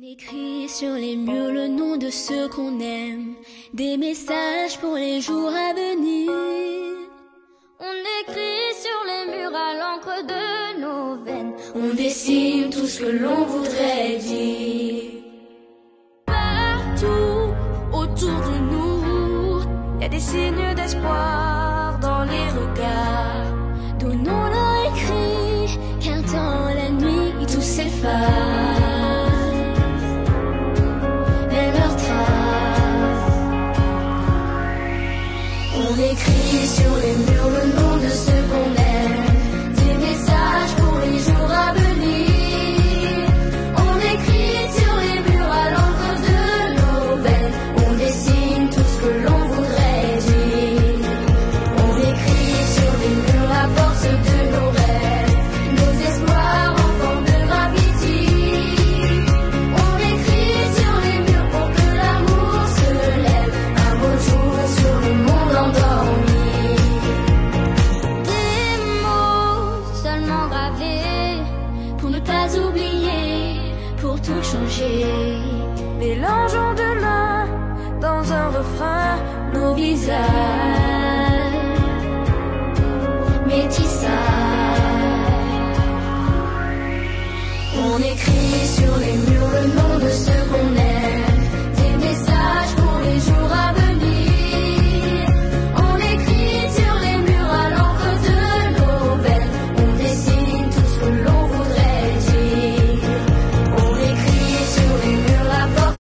Écrit sur les murs le nom de ceux qu'on aime, des messages pour les jours à venir. On écrit sur les murs à l'encre de nos veines, on dessine tout ce que l'on voudrait dire. Partout autour de nous, y a des signes d'espoir dans les regards. Donnons-leur écrit, car dans la nuit tout s'efface. On écrit sur les murs le nom de ceux qu'on aime, des messages pour les jours à venir. On écrit sur les murs à l'encre de nos veines, on dessine tout ce que l'on voudrait dire. On écrit sur les murs la force de nos rêves, nos espoirs en forme de graffiti. On écrit sur les murs pour que l'amour se lève un beau jour sur le monde endormi. Des mots seulement gravés pour ne pas oublier, pour tout changer. Mélangeons demain dans un refrain nos visages.